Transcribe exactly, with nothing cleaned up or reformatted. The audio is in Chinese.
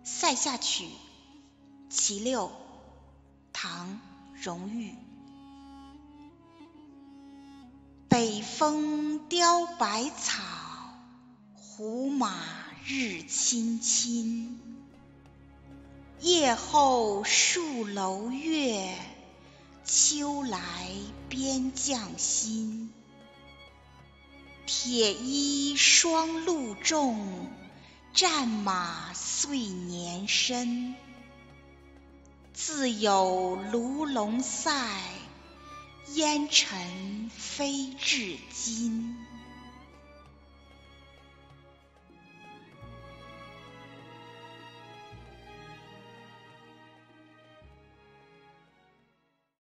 塞下曲其六，唐·荣裕。北风凋百草，胡马日青青。夜后戍楼月，秋来边将新。铁衣霜露重，战马岁年深。自有卢龙塞，烟尘飞至今。